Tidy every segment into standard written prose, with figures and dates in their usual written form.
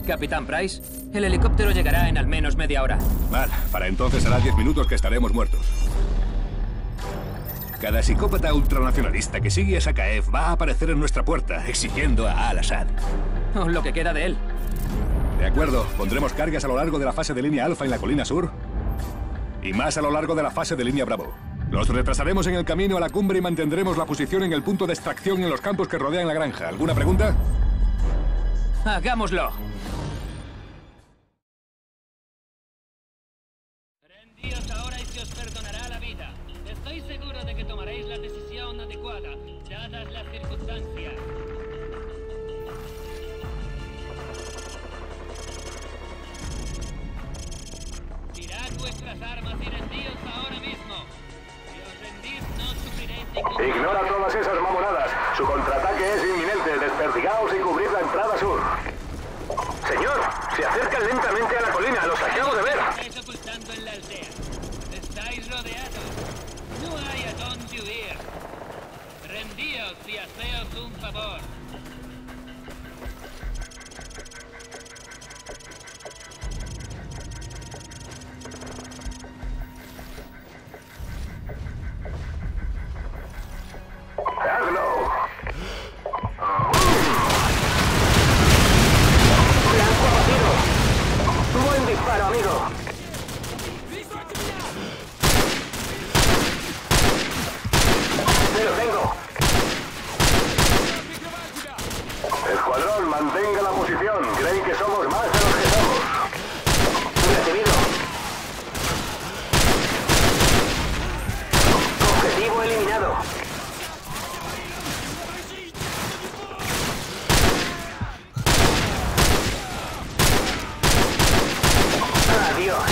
Capitán Price, el helicóptero llegará en al menos media hora. Mal, para entonces hará 10 minutos que estaremos muertos. Cada psicópata ultranacionalista que sigue a Sakaev va a aparecer en nuestra puerta, exigiendo a Al-Assad. O lo que queda de él. De acuerdo, pondremos cargas a lo largo de la fase de línea Alfa en la colina sur y más a lo largo de la fase de línea Bravo. Los retrasaremos en el camino a la cumbre y mantendremos la posición en el punto de extracción en los campos que rodean la granja. ¿Alguna pregunta? ¡Hagámoslo! Rendíos ahora y se os perdonará la vida. Estoy seguro de que tomaréis la decisión adecuada, dadas las circunstancias. Tirad vuestras armas y rendíos ahora mismo. Si os rendís, no sufriréis ningún... Ignora todas esas mamonadas. Su contraataque es inminente. Desperdigaos y cubrid la entrada sur. Señor, se acercan lentamente a la colina. Los acabo de ver. Estáis ocultando en la aldea. Estáis rodeados. No hay a dónde huir. Rendíos y haceos un favor. ¡Hazlo! ¡Blanco abatido! ¡Buen disparo, amigo! ¡Me lo tengo! Escuadrón, mantenga la posición. Creí que somos más de los que somos. ¡Recibido! ¡Objetivo eliminado! ¡Adiós!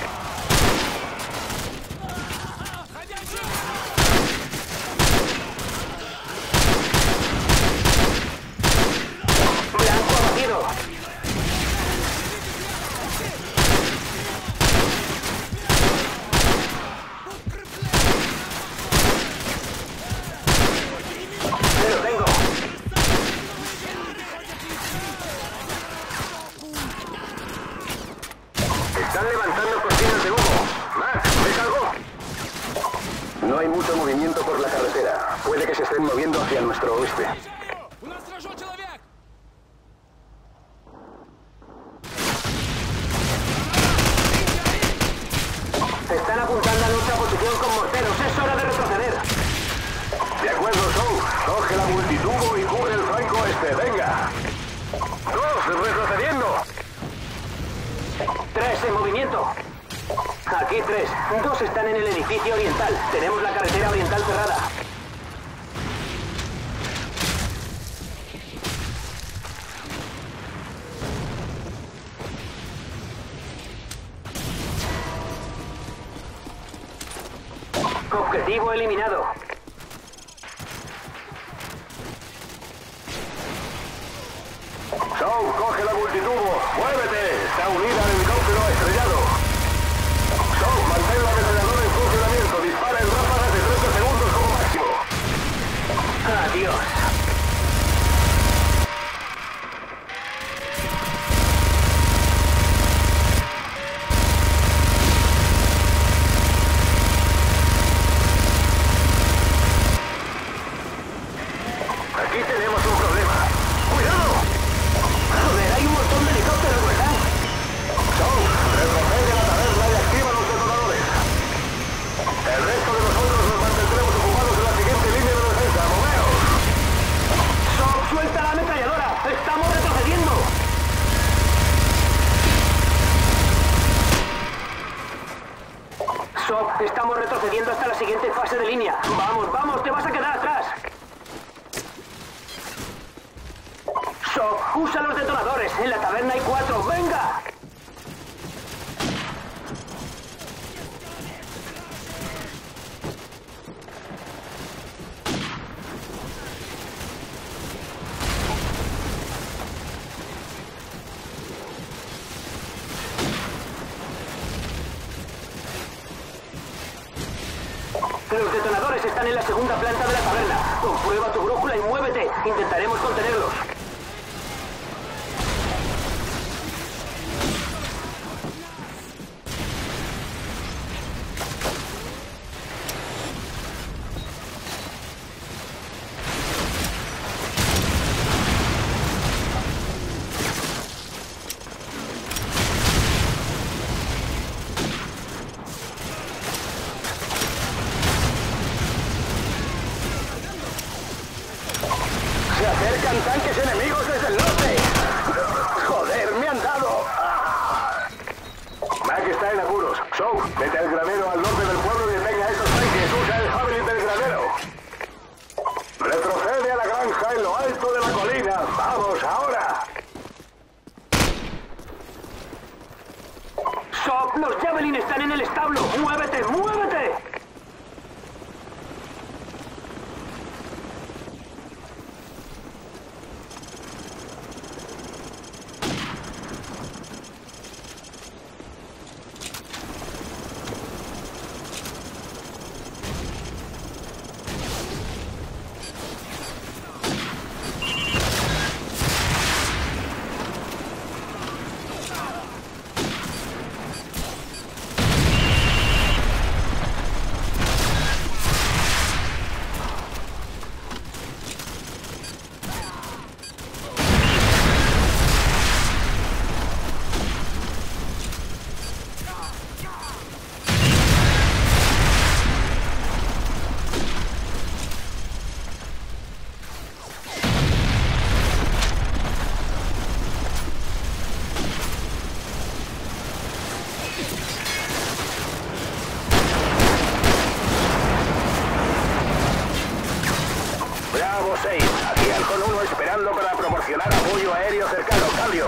¡Blanco abatido! ¡Me lo tengo! Están levantando cortinas de humo. Max, ¿ves algo? No hay mucho movimiento por la carretera. Puede que se estén moviendo hacia nuestro oeste. Están apuntando a nuestra posición con morteros. ¡Es hora de retroceder! De acuerdo, Sou. Coge la multitubo y cubre el flanco este. ¡Venga! ¡Dos! ¡Retrocediendo! 3 en movimiento. Aquí 3. 2 están en el edificio oriental. Tenemos la carretera oriental cerrada. Objetivo eliminado. Sou, coge la multitubo. ¡Muévete! Está unida al helicóptero estrellado. Sou, mantén la ametralladora en funcionamiento. Dispara en ráfagas de 30 segundos como máximo. Adiós. Aquí tenemos un problema. ¡Cuidado! Joder, hay un montón de helicópteros, ¿verdad? Sou, retrocede a la taberna y activa los detonadores. El resto de nosotros nos mantendremos ocupados en la siguiente línea de defensa. ¡Moveos! ¡Soap, suelta la ametralladora! ¡Estamos retrocediendo! Soap, estamos retrocediendo hasta la siguiente fase de línea. ¡Vamos, vamos! ¡Te vas a quedar atrás! Soap, usa los detonadores. En la taberna hay 4. ¡Venga! Los detonadores están en la segunda planta de la taberna. Comprueba tu brújula y muévete. Intentaremos contenerlos. acercan tanques enemigos desde el norte. Joder, me han dado. Mac está en apuros. Soap, vete al granero al norte del pueblo y detenga a esos tanques. Usa el Javelin del granero. Retrocede a la granja en lo alto de la colina. ¡Vamos, ahora! Soap, los Javelin están en el establo. ¡Muévete, muévete! Bravo 6, aquí Halcón 1 esperando para proporcionar apoyo aéreo cercano. Cambio.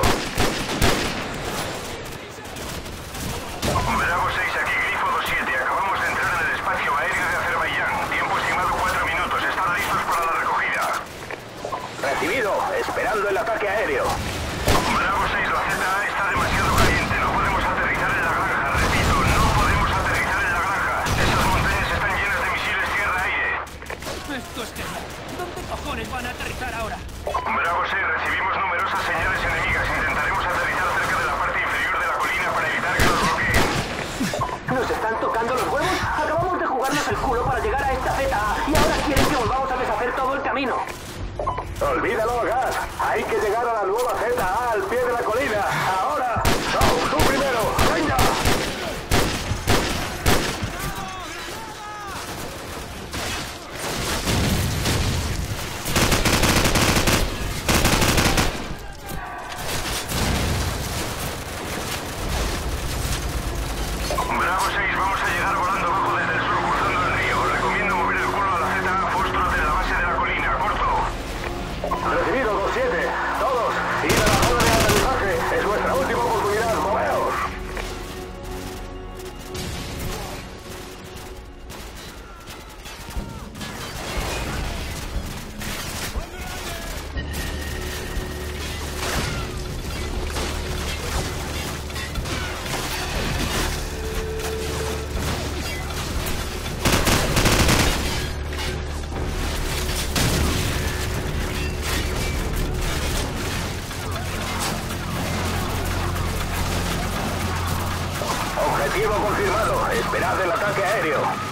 Bravo 6, aquí Grifo 27. Acabamos de entrar en el espacio aéreo de Azerbaiyán. Tiempo estimado 4 minutos. ¿Están listos para la recogida? Recibido, esperando el ataque aéreo. Bravo 6, la ZA está demasiado caliente. No podemos aterrizar en la granja. Repito, no podemos aterrizar en la granja. Esas montañas están llenas de misiles tierra-aire. Esto es genial. ¿Dónde cojones van a aterrizar ahora? Bravo 6, recibimos numerosas señales enemigas. Intentaremos aterrizar cerca de la parte inferior de la colina para evitar que nos bloqueen. ¿Nos están tocando los huevos? Acabamos de jugarnos el culo para llegar a esta ZA y ahora quieren que volvamos a deshacer todo el camino. Olvídalo, Gas. Hay que llegar a la nueva ZA al pie de la colina. Ahora. Soap, tú primero. ¡Venga! Bravo 6, vamos a llegar volando abajo desde el sur cruzando el río. Recomiendo mover el culo a la ZA Foxtrot en la base de la colina. Corto. Recibido 2-7. Todos. Ir a la zona de aterrizaje. Es vuestra última oportunidad. Moveos. Objetivo confirmado. Esperad el ataque aéreo.